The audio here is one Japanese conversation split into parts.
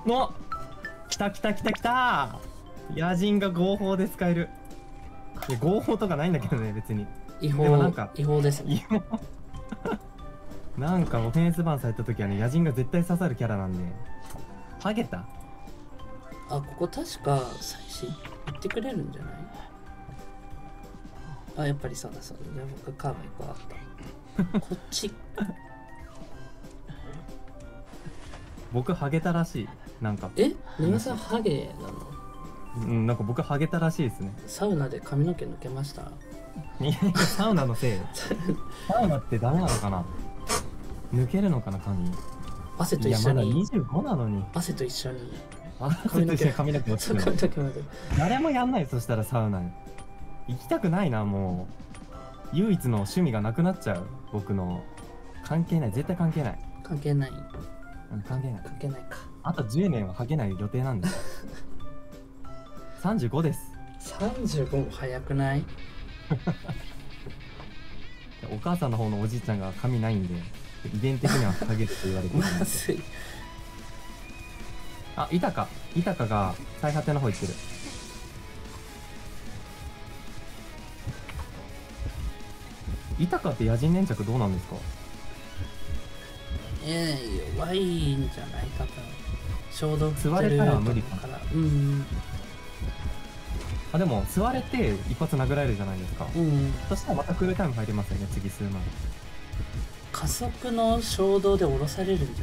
お、来た来た来た来た。野人が合法で使える。いや合法とかないんだけどね、別に。 違法、 でもなんか違法ですね。 なんかオフェンスバンされた時はね、野人が絶対刺さるキャラなんで。ハゲた。 あ、ここ確か最初言ってくれるんじゃない？あ、やっぱりそうだそうだ。じゃあ僕カード1個あった。こっち。 僕ハゲたらしい。なんか。 え、沼さんハゲなの？ うん、なんか僕ハゲたらしいですね。 サウナで髪の毛抜けました？ いやいや、サウナのせい。サウナってダメなのかな。抜けるのかな、髪。 汗といや、まだ一緒に、 25なのに。 汗と一緒に汗と一緒に髪の毛落ちそうてる髪の毛まで。 誰もやんない。そしたらサウナに行きたくないな。もう唯一の趣味がなくなっちゃう。僕の。関係ない、絶対関係ない。 関係ない。 うん、関係ない。 関係ないか。 あと10年はハゲない予定なんです35です。 35も早くない？ お母さんの方のおじいちゃんが髪ないんで遺伝的にはハゲって言われてるまずい。 あ、イタカが最果ての方行ってる。イタカって野人粘着どうなんですか？ 弱いんじゃない？多分消毒吸われたら無理かから。うん。 あ、でも吸われて一発殴られるじゃないですか。 うん。 そしたらまたクールタイム入りますよね、次数万。 加速の衝動で降ろされるんじゃない？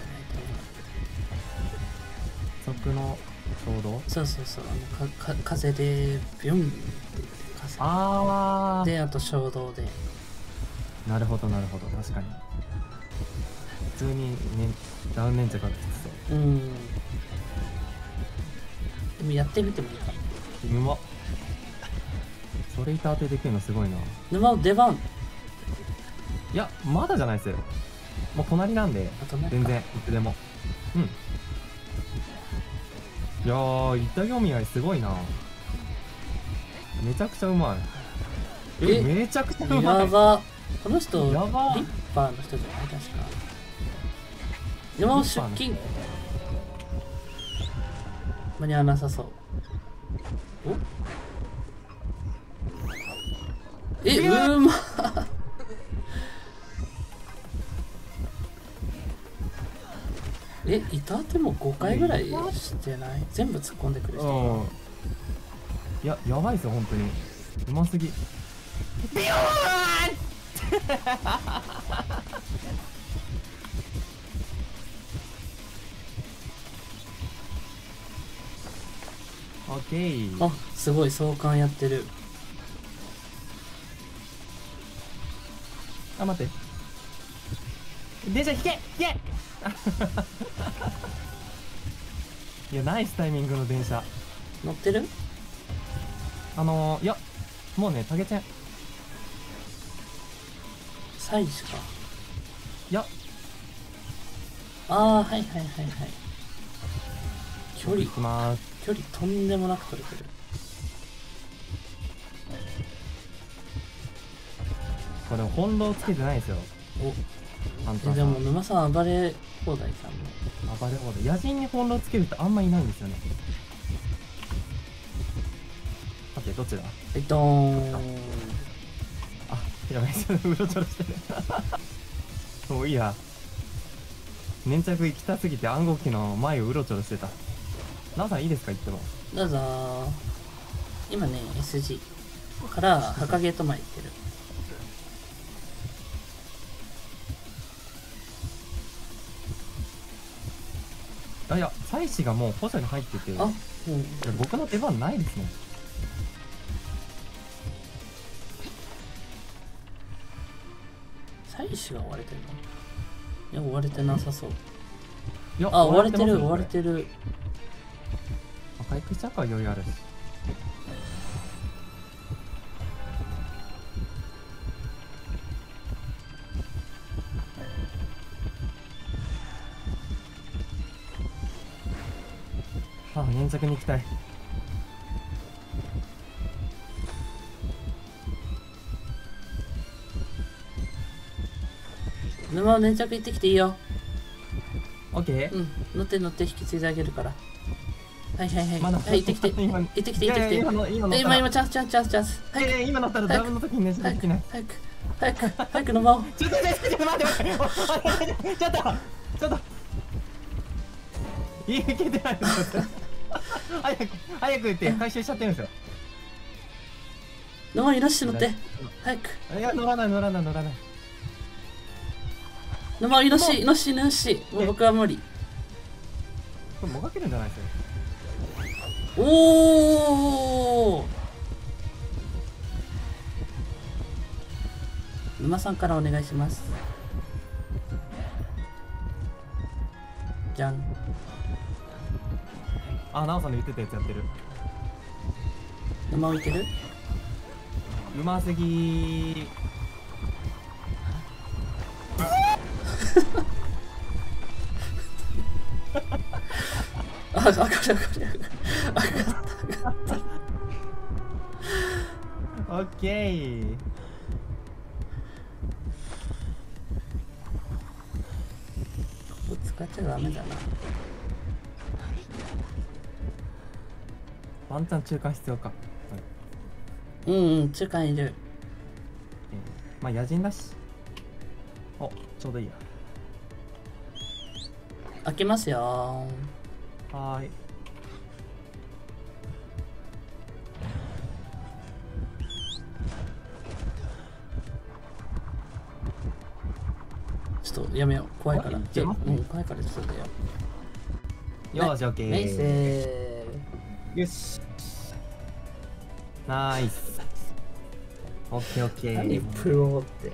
速の衝動。 そうそうそう。風でビュンって言って風。 あで、あと衝動で。 ー、なるほどなるほど、確かに普通に、ね、ダウン粘着がきつそう。 うん。でもやってみてもいいかも。 うまっ。それ板当てできるのすごいな。 沼出番。 いや、まだじゃないですよ。もう隣なんであとなんか全然いつでも。うん。いやー、板読み合いすごいな。めちゃくちゃうまい。 えめちゃくちゃうまい。 やば。この人、リやばッパーの人じゃない？確か。沼出勤。間に合わなさそう。おうまっ。板当ても5回ぐらいしてない？全部突っ込んでくる人うん。いや、やばいですよ、本当に。うますぎ。ビヨーンオッケー。 あ、すごい相関やってる。 あ、待って。電車引け引けいや、ナイスタイミングの電車。 乗ってる？ いや、もうね、タゲチェン。 サイズか。 いや、 ああ、はいはいはいはい。距離行きまーす。 距離とんでもなく取れてる。 これ、翻弄つけてないですよ。ハンターさん。 でも沼さん暴れ放題さんも。 暴れ放題。野人に翻弄つける人あんまいないんですよね。待って、どっちだ？ ドーン。 あ、やばい、ちょっとうろちょろしてる。もういいや。粘着行きたすぎて暗号機の前をうろちょろしてた。ナオさんいいですか、言っても。 どうぞー。今ね、SG から墓ゲート前行ってる。 あ、いや、妻子がもう補助に入ってて、いやあ、 僕の出番ないですね。 妻子が追われてるの？いや、追われてなさそう。 いや、 あ、追われてる、 ますよ追われてる。 回復しちゃうから余裕あるし。あ、粘着に行きたい。 沼粘着行ってきていいよ。 オッオッケー。 うん、乗って乗って引き継いであげるから。はいはいはい。 まだはい、行ってきて。 今行ってきて、行ってきて。 いやいや今乗ったら今、チャンス、チャンス、チャンス、チャンス。早く、 今乗ったらダウンの時にねしなきゃいけない。 早く、早く、早く飲もう。 ちょっと待ってちょっと待ってちょっといけてないです早く言って回収しちゃってるんですよ。 飲もう、イノシシ乗って。早く。 いや乗らない。 飲もう、イノシシ、イノシシ、イノシシ。もう僕は無理。 これもがけるんじゃないですよ。 おお。沼さんからお願いします。じゃん。 あ、ナオさんの言ってたやつやってる。 沼置いてる？ うますぎあ、上がる。 オッケー。 ここ使っちゃダメだな。 ワンチャン中間必要か。 うんうん、中間いる。 まあ野人だし。お、ちょうどいいや。 開けますよはーい。 ちょっとやめよう。怖いから。 いけますね怖いからちょっとやよーし、オッケメイー。 セよし。ナイス。オッケーオッケー。何ー。 プロって。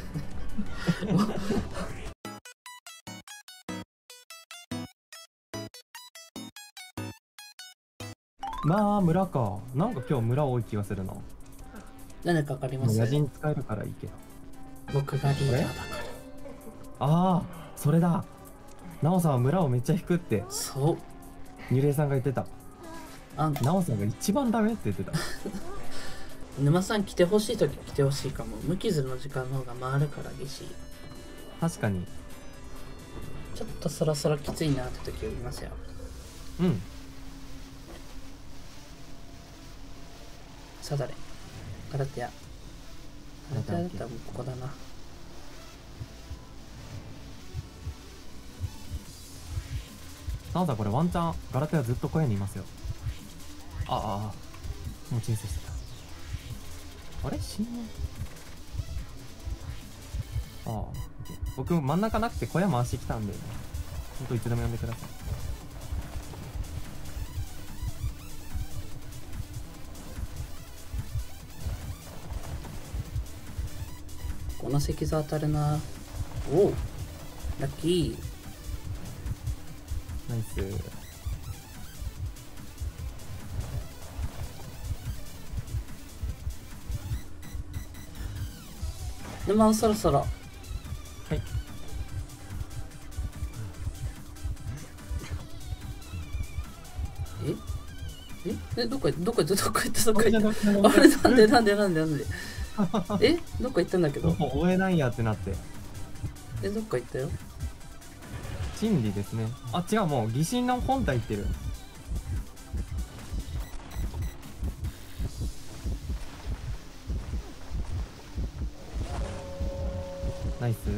まあ村か。なんか今日村多い気がするな。 なんでかかります野人使えるからいいけど。 僕がリーダーだから。 ああ、それだ。ナオさんは村をめっちゃ引くって。 そう。 ニュレイさんが言ってた。 あ、 ナオさんが一番ダメって言ってた。 沼さん来てほしいとき来てほしいかも。無傷の時間の方が回るから嬉しい。 確かに。 ちょっとそろそろきついなって時を言いますよ。 うん。 さだれ。カラテア。カラテアだったらもうここだな。 ナオさんこれワンチャンガラテはずっと小屋にいますよ。もう鎮静してた。あれ死ん僕真ん中なくて小屋回してきたんで、ほんといつでも呼んでください。 この石像当たるな。おお、ラッキー。 ナイス。 沼そろそろ。 はい。 どこ行ったあれあなんでどっか行ったんだけど。 もう追えないやってなって。 どっか行ったよ。 真理ですね。あ、違う、もう疑心の本体行ってる。ナイス。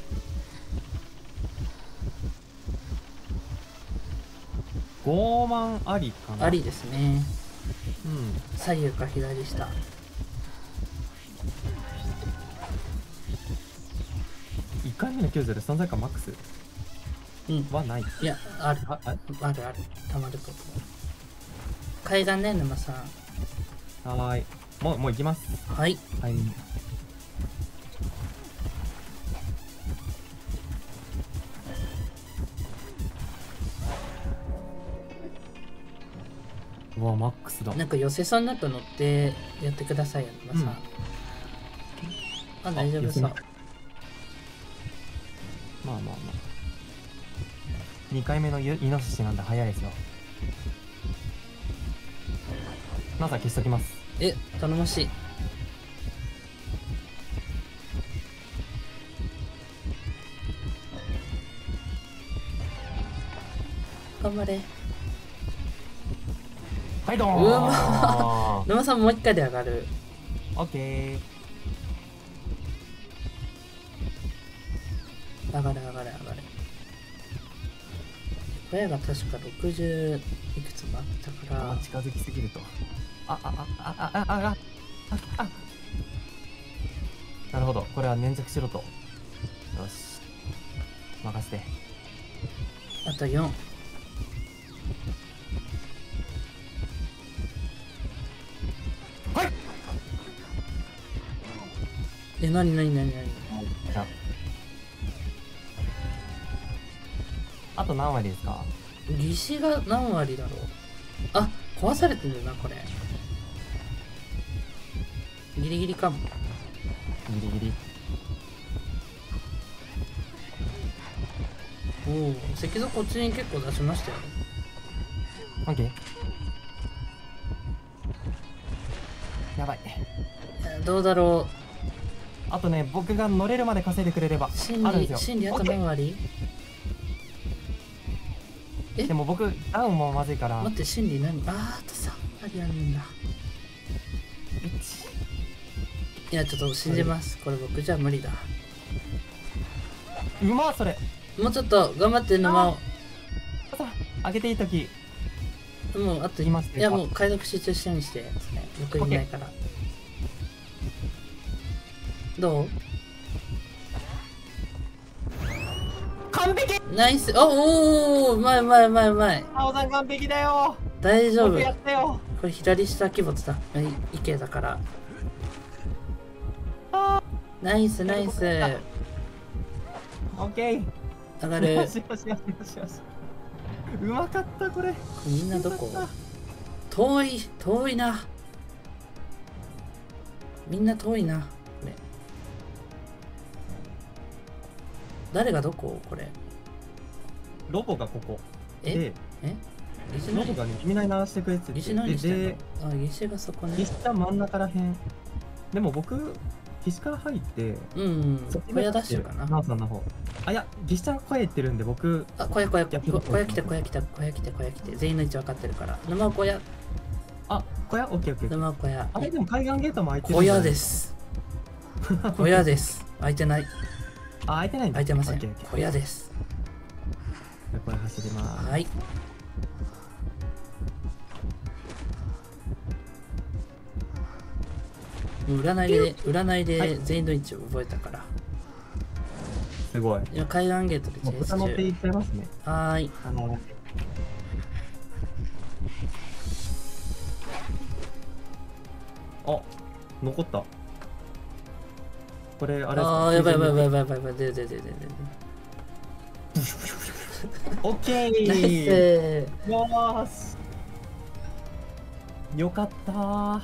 傲慢ありかな。 ありですね。 うん。 左右か左下。 1回目の救助で存在感マックスはない。 いや、ある。 あたまるとこ。海岸ね、沼さん。 はーい。もう行きます。 はい。 はい。うわ、マックスだ。 なんか寄せそうになったのってやってくださいよ、沼さん。大丈夫そう。 まあ2回目のイノシシなんで早いですよ。ナさん消しときます。 頼もしい。 頑張れ。 はいどーうわ沼さんもう一回で上がる。 オッケー。 上がれ上がれ上がれ。親が確か60いくつもあったから。 近づきすぎると。なるほど、これは粘着しろと。よし、任せて。 あと4。 はい。 なにあと何割ですか？ 義士が何割だろう。あ、壊されてるなこれ。ギリギリかも。 ギリギリ。 おお、石像こっちに結構出しましたよ。 オッケー。やばい。 どうだろあとね、僕が乗れるまで稼いでくれればう。心理あるんですよ。 あと何割？えでも僕ダウンもまずいから待って、心理何？あと3割あるんだ。いや、ちょっと信じます。これ僕じゃ無理だ。 うまっそれ。 もうちょっと頑張って沼を。 さあげていいときもうあと言いますね。 いやもう解読集中してにしてそれ僕いないから。どう？ 完璧。 ナイス。おお、うまいうまいうまいうまい。 青さん完璧だよ。 大丈夫。 僕やったよ。 これ左下鬼没だ。池だから。ナイスナイス。 オッケー。 上がる。 よしよしよしよしよし。うまかったこれ。 みんなどこ？ よかっ遠いな。みんな遠いな。これ。誰がどこ？これ。 ロボがここ。 え？ ロボがね、君なり鳴らしてくれてて。 義士何してんの？ で、 あ、義士がそこね。 義士は真ん中らへん。でも僕、義士から入って、 小屋出してるかな。 ナオさんの方。あ、いや、義士ちゃんが声言ってるんで、僕。 あ、小屋来て。全員の位置分かってるから。沼小屋。 あ、小屋オッケーオッケー。 沼小屋。 あれでも海岸ゲートも開いてる。 小屋です。小屋です。開いてない。 あ、開いてないんだ。 開いてません。 オッケーオッケー。 小屋です。 これ走ります。 はい。もう占いで全員の位置を覚えたから。 すごい。 今海岸ゲートでチもうェイス中。 豚乗っていっちゃいますね。 はーい。 あ、残った。これあれですか？ ああ、やばい。出る。 オッケー。 ナイス。 よーし。よかったー。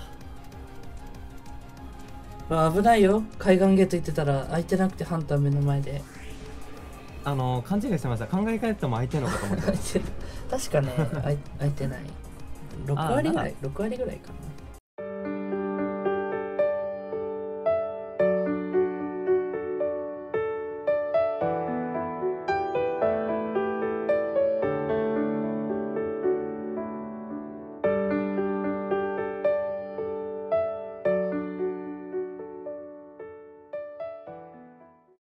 危ないよ。海岸ゲート行ってたら開いてなくてハンター目の前で。 勘違いしてました。考え替えても開いてるのかと思って。 確かね、開いてない。6割ぐらいかな。